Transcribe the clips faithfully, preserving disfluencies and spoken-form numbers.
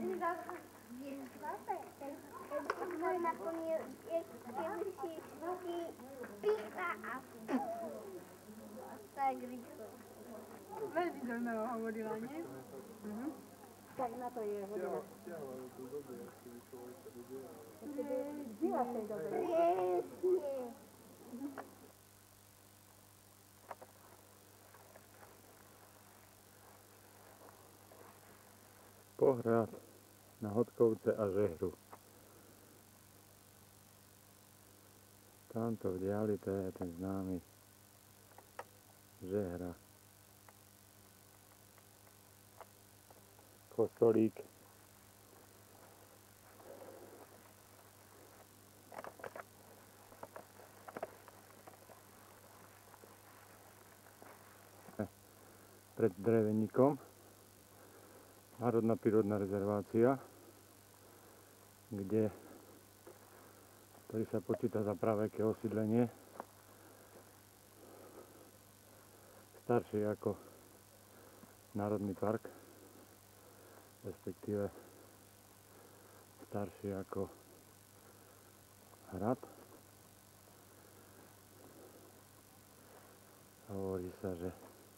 Nakoniec, keby si ti pícha a tak rýchlo. Veľmi zaujímaво hovorila, nie? Mhm. Tak na to je hodina. Žila v tej dobe. Presne. Pohrad na Hodkovce a Žehru. Tamto v diaľi to je ten známy Žehra. Kostolík. Pred dreveníkom. Národná prírodná rezervácia, kde, ktorý sa počíta za praveké osídlenie, staršie ako Národný park, respektíve staršie ako hrad. Hovorí sa, že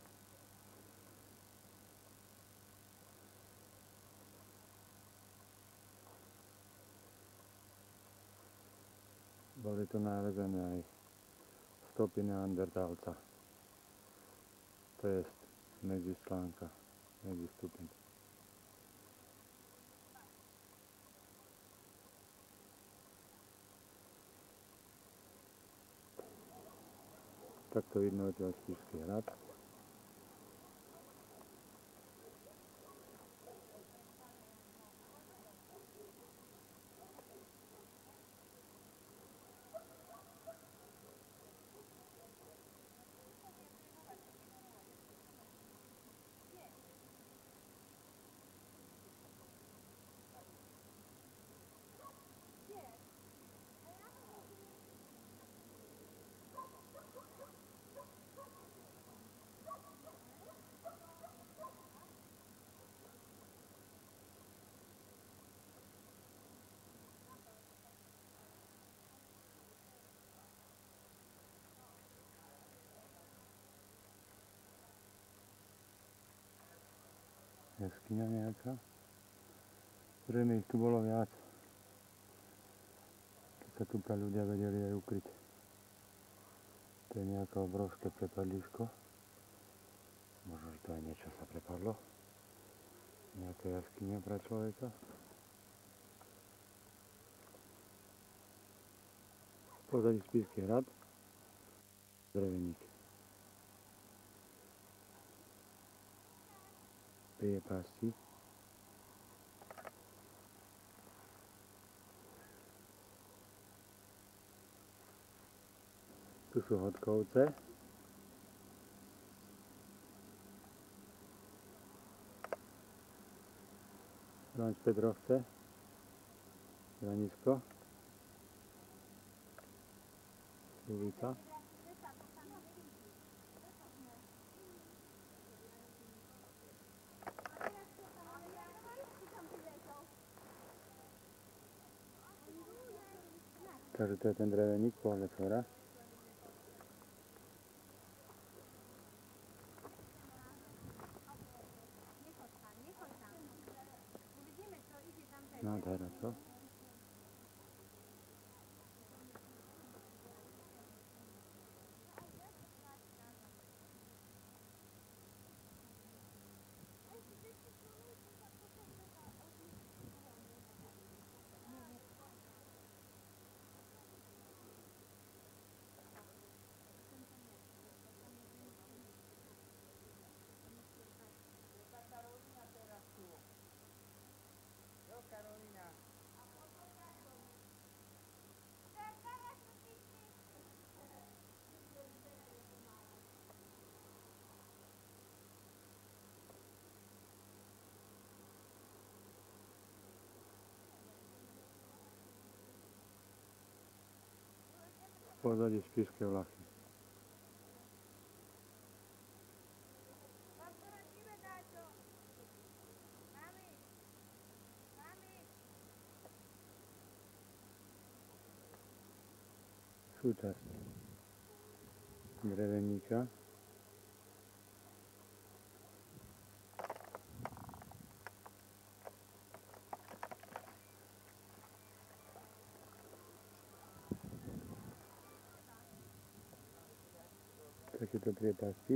boli tu nálezené aj stopy neandertálca, to je medzislánka, medzistupeň. Takto vidno odtiaľ Spišský hrad. Jaskyňa nejaká. Zrejme ich tu bolo viac. Keď sa tu pra ľudia vedeli aj ukryť. To je nejaké obrovské prepadliško. Možno, že to aj niečo sa prepadlo. Nejaká jaskyňa pre človeka. Pozadí Spišský hrad. Dreveník. Priepasti. Tu sú Hodkovce. Ranč Petrovce. Hranisko. Ulica. Takže to je ten dreveník, pohľad hora. Nádhera, co? Pozadí Spišské Vlachy. súčasť dreveníka. Takéto priepasky.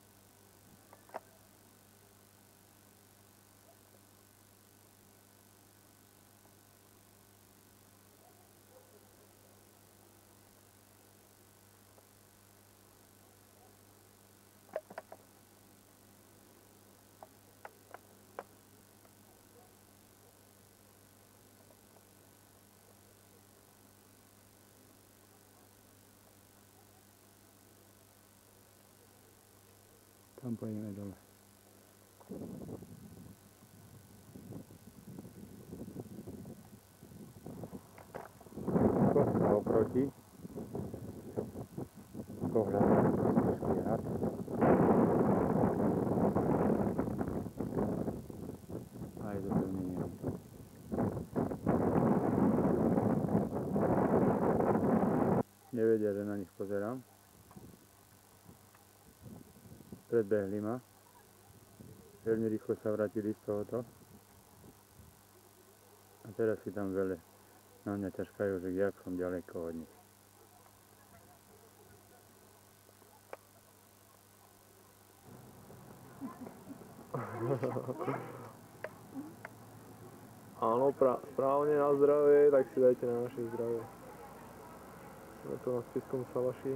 Tam pojďme dole. Kosa oproti. Pohľad na Kostovský hrad. Aj do pevnenia. Nevedia, že na nich pozerám. Predbehli ma. Veľmi rýchlo sa vrátili z tohoto. A teraz si tam veľa na mňa ťažkajú, že jak som ďaleko od nich. Áno, pra, správne na zdravie, tak si dajte na naše zdravie. Sme tu na Spiskom Salaši.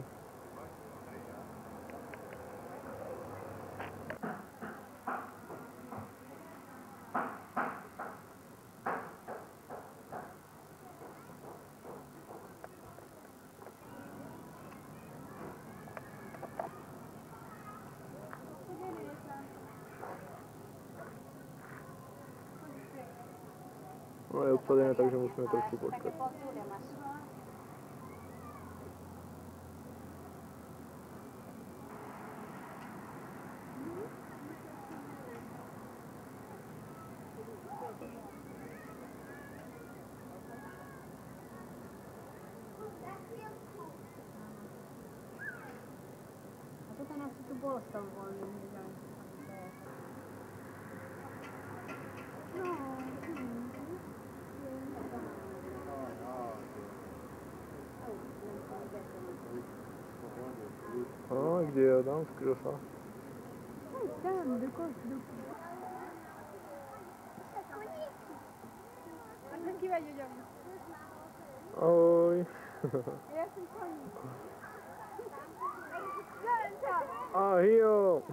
No je obsadené, takže musíme trošku počkať. A toto nás tu bolo s tou voľným, že A kde je Adam? Skryl sa. tam, do kostu. A zakývaj ľuďom. Ahoj. Ja som koník. Ahio.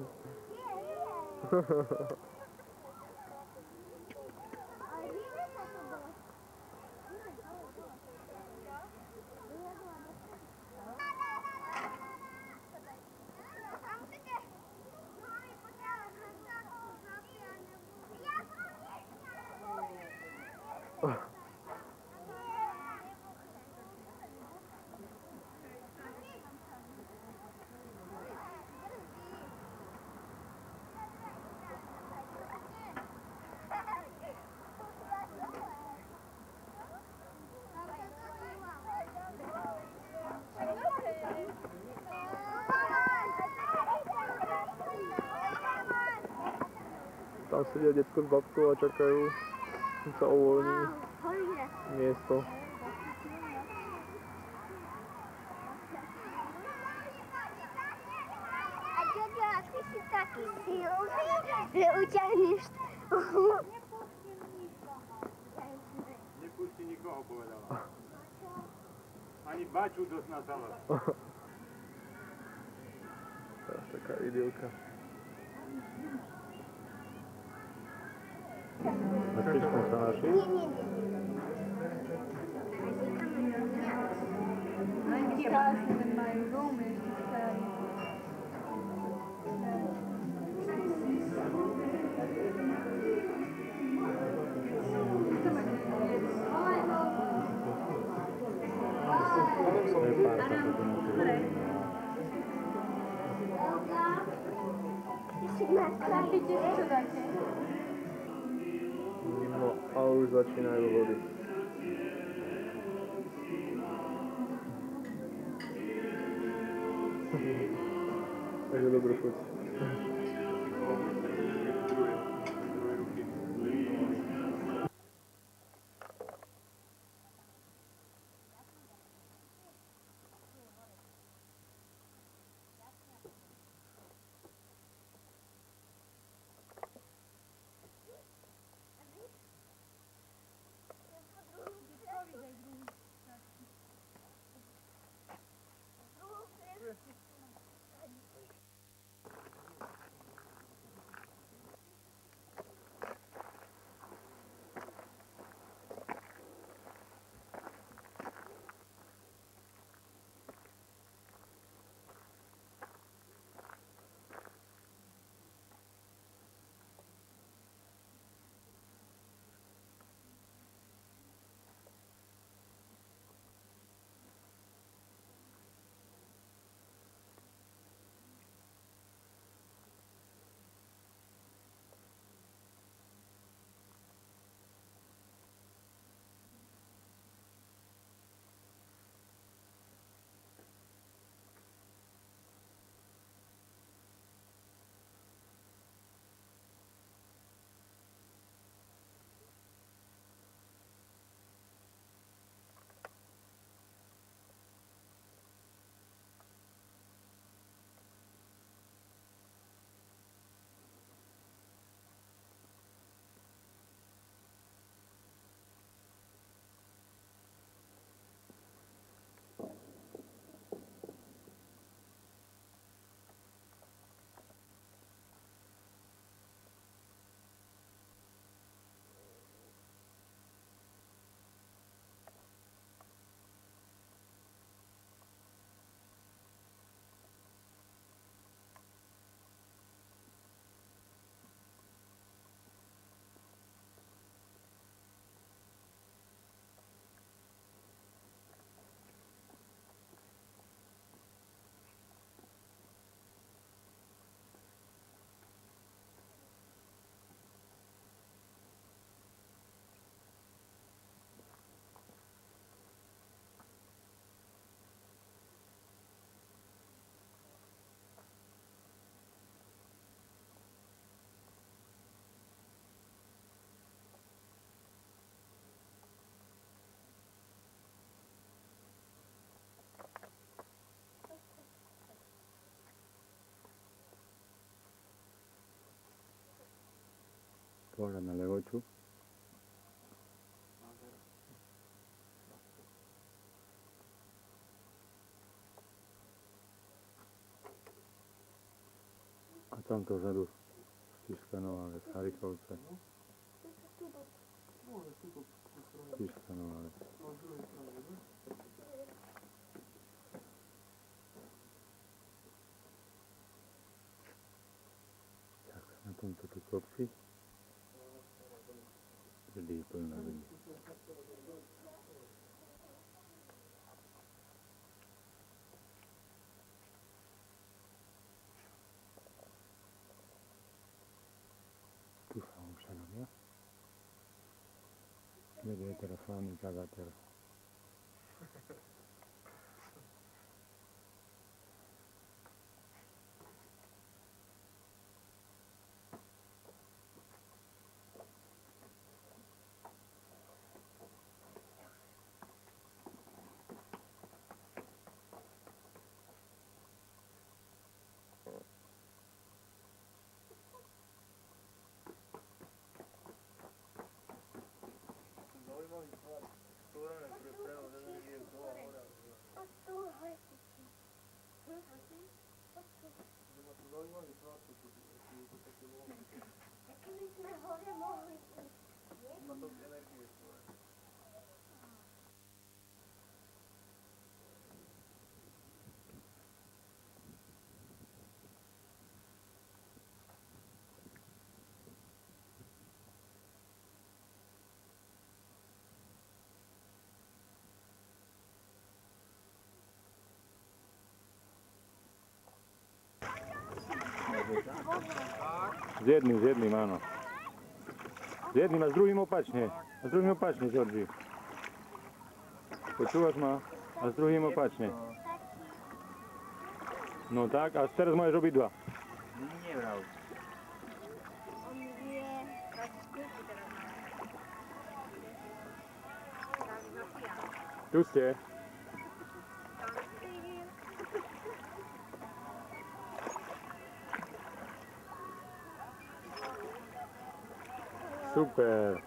Tam sedia detko s babkou a čakajú, kým sa uvoľní miesto. A Joďo, a ty si taký silný, že uťahneš toho. Nepustí nikoho, povedala. Ani baču dosť na zále. Teraz taká idylka. Na Spiskom Salaši? Nie, nie, nie. Aj krásne, ten majú domy ešte starý. To je pár takých domov. Napíte si, čo dáte. No a už začínajú vody. dobrú chuť. Pohľad na levoču. A tamto vzadu Spišská Nová Ves, Harichovce. Spišská Nová Ves. Tak, na tomto tu kopci. Vždy plná ľudí. Tu sa ušerom, ja? Kde je teraz hlavný kazateľ? Jaký my jsme hore mohli jít? S jedným, s jedným, áno. S jedným a s druhým opačne. A s druhým opačne, Georgi. Počúvaš ma? A s druhým opačne. No tak, a teraz môžeš obidva. Nie vrał. On vie. Tu ste. Super.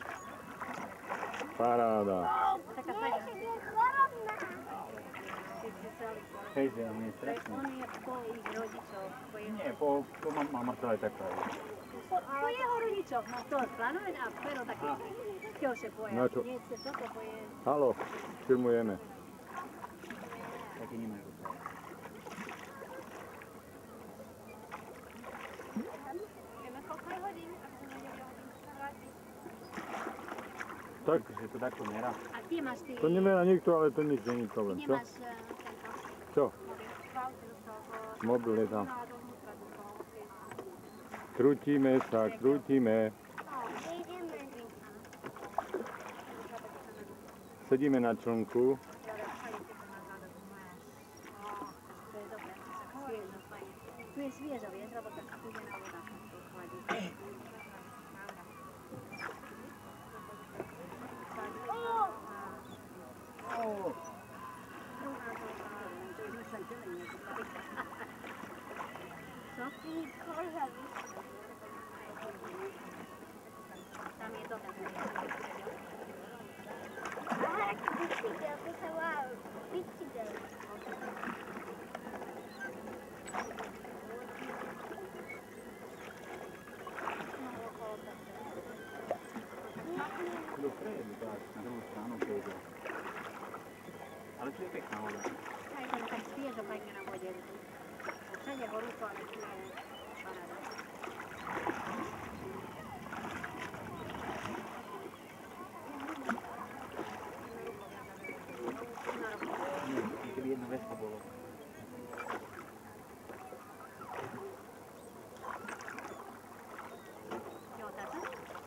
Paráda. Vieš, je chorobná. Hej, že on je strašný. On je po ich rodičoch. Po jeho, Nie, po, po mam, mama to aj taká. po, po jeho rodičoch. No to plánuje a pero taký ťažšie poje. No čo? Nie chce toto poje. Haló, filmujeme. Taký nemáš dopravo. Tak, Že to takto merá. A ty máš ty... to nemá nikto, ale to nič není Ty problém. Čo? nemáš eh, tento... Čo? mobil. Mobil je tam. No, dovnútra do toho. Krútime sa, krútime. Ideme. Sedíme na člnku. To je dobré, sviežo, fajn. Tu je sviežo, vieš, lebo tak studená voda. To chladí. Tam je to také. Aha, taký bicykel, to sa volá bicykel. Dopredu, tak, na druhú stranu pôjde. Ale tu je pekná voda. Aj to je tak sviežo, pekne na vode. Všade horúco, ale tu je paráda. Nie, keby jedno veslo bolo. Jo, táto?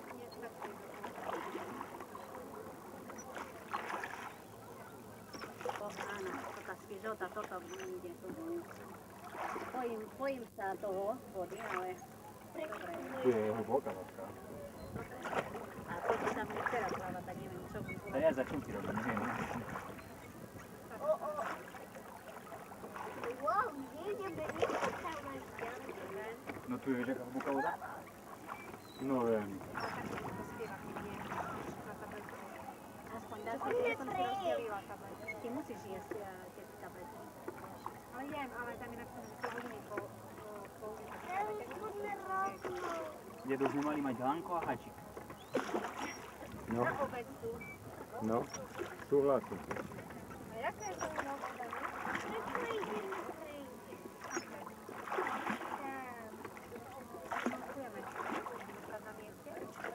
O, áno, to tá sviežota, toto ide tu dolu. Bojím, bojím sa toho vody, ale dobre. Tu je hlboká vodka. A to, čo tam je teraz pláva, tak neviem, čo by A bolo. ja začnem ti robiť, neviem. O, o. Wow, kde ideme? Kde sa máš ďalej? No tu je taká hlboká voda. No viem. Aspoň dá sa, Poďme ja som si prejsť. rozdelila tablety. Ty musíš jesť uh, tie tablety. Ale jem, ale tam inak som dve hodiny po, po, po Teraz poďme rovno. Kde už nemali mať hlanko a hačik. No, na obed tu. no, súhlasím. A jaké je to na voda, ne? Prečo ideme prejsť? Tam. Ďakujeme. Stať na mieste.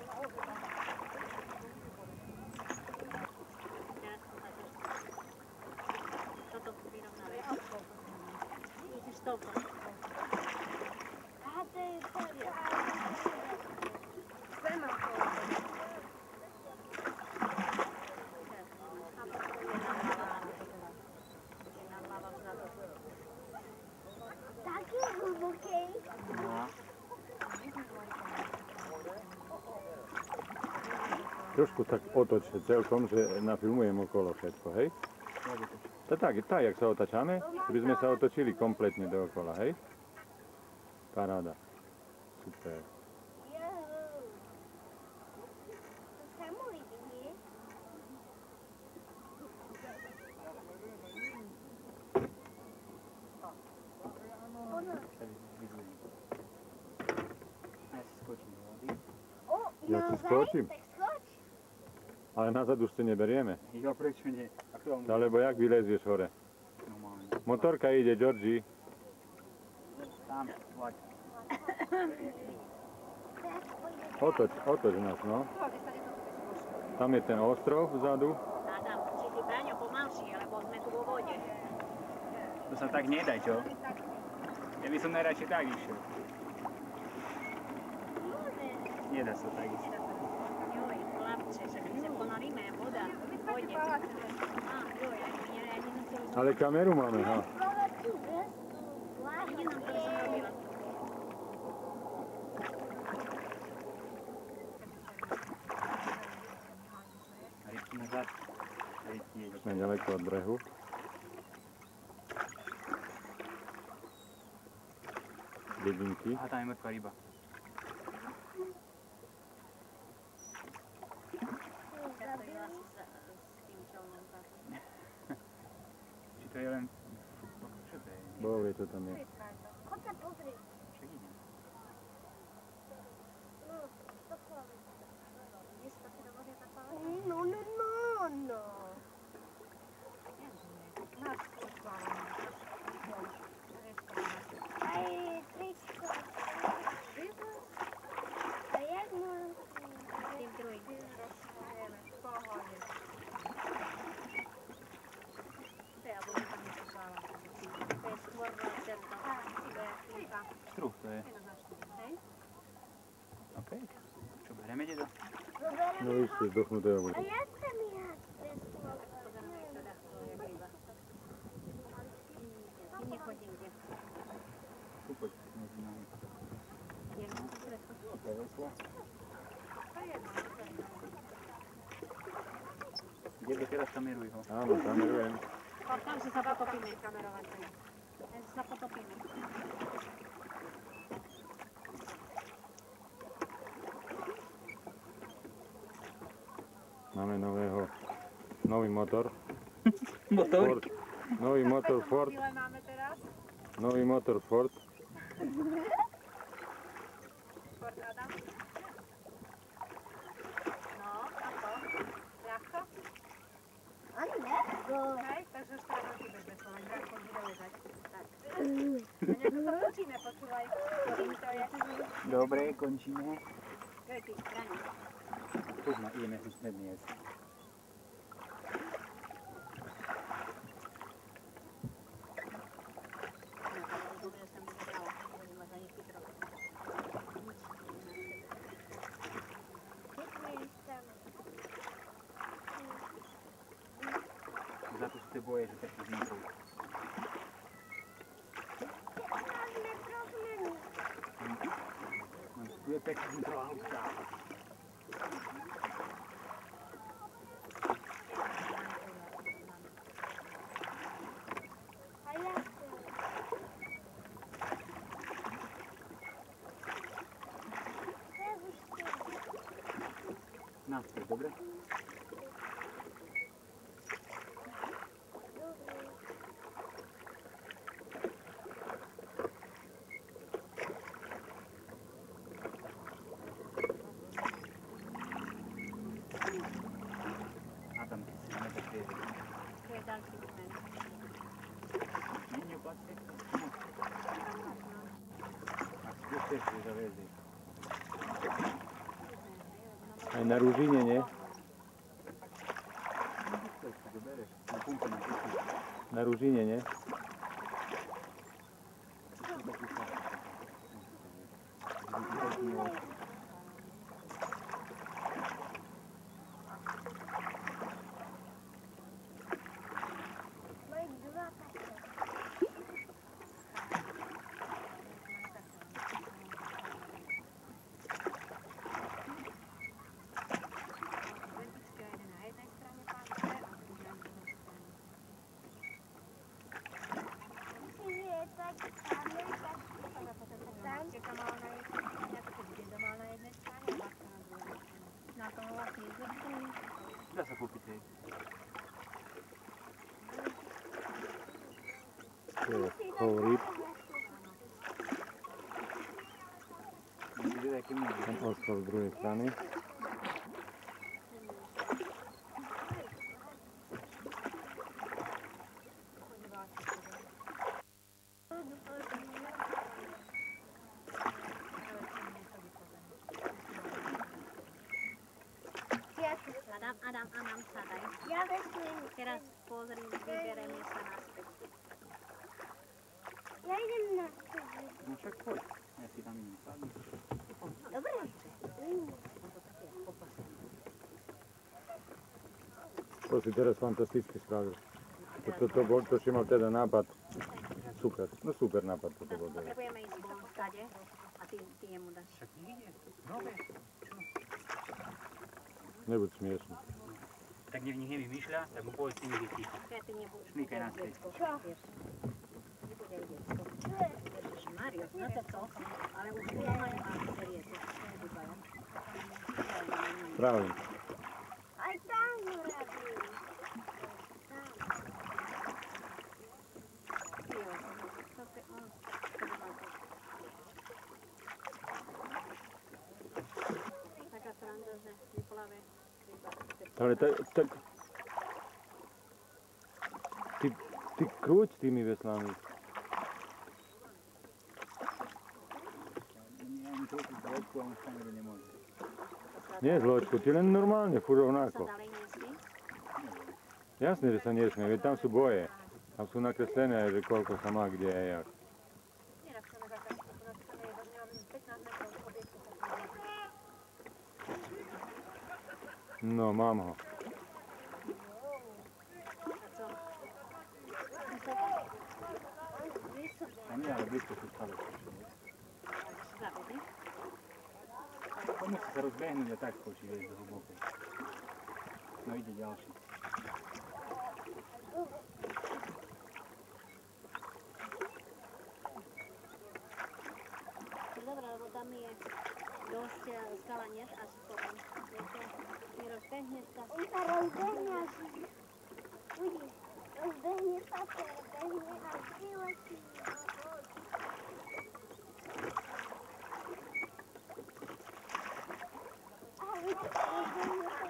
Teraz ukážeš. Toto vyrovnáme. Musíš toľko. Aha, to je to. Semafor. Taký hlboký. No. Trošku tak otočte celkom, že nafilmujem okolo všetko, hej? To tak, tak, jak sa otačame, by sme sa otočili kompletne dookola, hej? Paráda. Super. Jo. To samo ide, nie? Ono. Ja si skočím do vody. O, Ja tu naozaj? skočím. Tak skoč. Ale nazad už to neberieme, Jo, prečo nie? A kto vám lebo jak vylezieš hore? normálne? Motorka ide, Georgie. Tam, vlaď. Teraz pôjde. Otoč, otoč nás, no. Tam je ten ostrov vzadu. Adam, či ty, Braňo, pomalšie, lebo sme tu vo vode. To sa tak nedá, čo? Ja by som najradšej tak išiel. Nedá sa tak ísť. Joj, chlapče, že my sa ponoríme, voda, v vode. Á, joj, ani, ani nemuseli sme... Ale kameru máme, ha. Plovať tú vestu. Jedinom, ktorú som robila. Rybky nazad. Rybky je Sme ďaleko od brehu. Dedinky. A tam je mŕtva ryba. Takto ju asi s, s tým čelnom táto. Či to je len... Čo to je? Boh vie, čo tam je. Choď sa pozrieť. Však idem. No, to chváli. Nie sú také dovodia tá pala? No, no, no, no. Nás poslala. Aj tričko. A jak môžem... Tým druhým. Vieme, v pohode. To ja budem tam niečo plávam. To je skôr cerka. To je fíka. Struh to je. Jedno za štyri, hej? OK. Čo, bereme dedo? No ešte zdochnuté A jablko. jak tam ja preslo? Pozerám, jak to ľahko, jak ryba. Ty nechodí kde. Tu poď medzi nami. Je mu to predko. To je veslo. To je jedno. Dedo, teraz kameruj ho. Áno, kamerujem. Tam si sa potopíme. Kamerovať. Tam si sa potopíme. Máme nového, nový motor. Motor? Ford. Nový motor Ford. Chvíle máme teraz. Nový motor Ford. Ford Adam. No, a to? Ľahko? Ani ľahko. Hej, takže už teraz na tebe besovať. Ľahko bude ležať. Tak. A nejako to točíme, počúvaj. Kým to je. Dobre, končíme. To je tých straní. Poď ma, ideme husne dnes. Dobre, že som vybrala. Budem mať ani chytro. Za to si te boje, že taký zničil. Tu je pekný trávka. A ľahko. Naspäť, dobre? A tam si máme také... To je ďalší kmen. Nie, nie opłaci. A tu też się zawiedzie. Aj na Ružine, nie? Dobereš, na pumpę na pumpę. Na Ružine, nie? Majú dva také. Ventička jeden na jednej strane páčke a druhý na druhej strane. Myslím, že je tak tamne, tak A potom tak tam. Marčeka mala na jednej strane, ako keď dedo mal na jednej strane a Marka na druhej strane. Na tom vlastne izopčení. Dá sa kúpiť hej. To je chov rýb. Vidíte, aký môže. Ten ostrov z druhej strany. Adam, Adam, Adam, sadaj. Ja veslím. Teraz pozri, vybereme sa naspäť. Ja idem na No však poď. Ja si tam idem sadnúť. Dobre. To si teraz fantasticky spravil. To, to, to bol, to si mal teda nápad super, no super nápad toto bol. Potrebujeme ísť von stade a ty, ty jemu dáš. Však ide, nové. Nebuď smiešný. Tak nech nech nevymýšľa, tak mu povedz ty niekde ticho. Ja ty nebudeš. Šmýkaj na späť. Čo? Nebude aj detsko. Ježišmario, no to co? Ale už doma nemá seriete. Správne. Aj tam robí. Taká sranda, že vyplave. Ale tak, tak... Ty, ty krúť tými veslami. Ja ani trochu zloďku a on sa nikdy nemôže. Nie zločku, ty len normálne, furt Sa rovnako. ďalej nesmí? Jasne, že sa nesmie, veď tam sú boje. Tam sú nakreslené, že koľko sa má kde a jak. Nie napísané zákaz, to napísané je, že máme pätnásť metrov od objektu. No, mám ho. A nie, ale blízko sú stále. Zavedy. To musí sa rozbehnúť a tak skočí, vieš, do hlbokej. No ide ďalší. Dobre, lebo tam je dosť skala, nie? Asi potom. Viete, ty rozbehneš sa. On sa rozbehne až... Uvidíš, rozbehne sa, to rozbehne až vyletí. A rozbehne sa.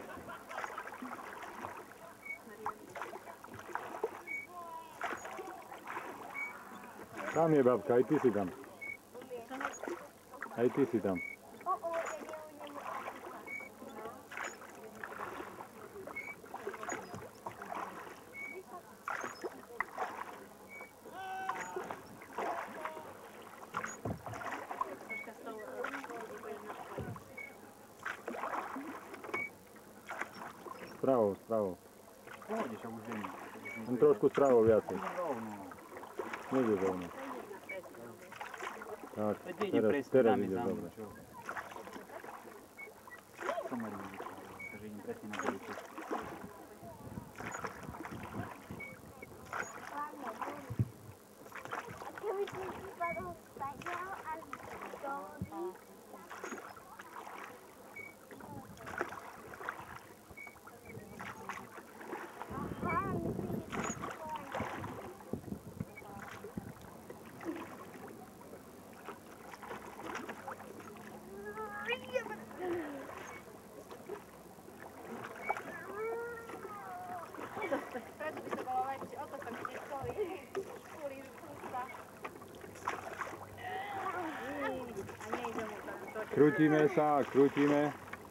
Tam je babka, aj ty si tam. Aj ty si tam. O, o, ja neujdem. Troška s tou budeš na škole. Spravo, spravo. Pohode, však už viem. Len trošku spravo viacej. Rovno. Nejde rovno. Tak, Veď ide teraz, presne, teraz dáme ide za mnou, dobre. čo? Čo ma ľudí? Takže idem presne na dejku. A keby som si spadol stadiaľ až do vody, aha, myslím, že to je Preto by to bolo lepšie, o to sa mi nechceli. Kvôli ústa. A nejde mu to. to Krútime sa, krútime.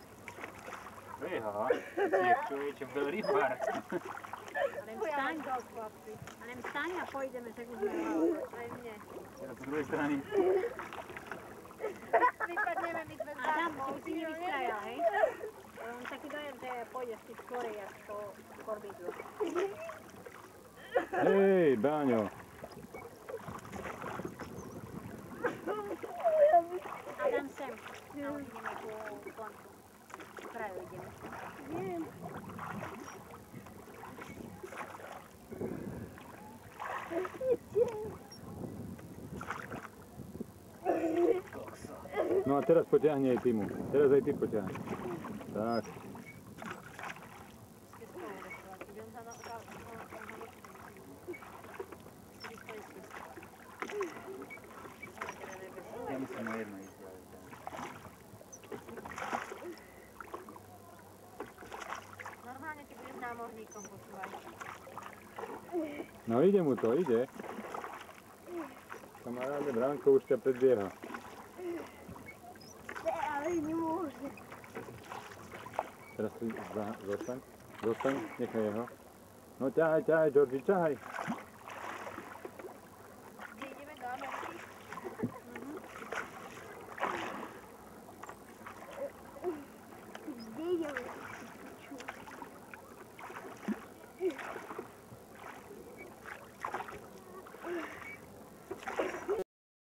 Eha, jak človeče, byl rybár. Ale vstaň, ale vstaň a pôjdeme, však už sme Aj mne. Ja z druhej strany. Vypadneme my sme Adam, zámou. ty si nevystrajal, hej? Mám taký dojem, že pôjdeš ty skorej ako korbidlo. Hej, Báňo. Adam sem. No, ideme ku koncu. Ku kraju ideme. Viem. No a teraz potiahni aj ty mu. Teraz aj ty potiahni. Tak. Idem sa na opravdu. Ja musím na jedno ísť, ale to... Normálne ty budeš námorníkom, počúvaj. No ide mu to, ide. Kamaráde, Branko už ťa predbieha. Ale nemôže. Teraz si za, zostaň, zostaň, nechaj jeho. No ťahaj, ťahaj, Georgi, ťahaj.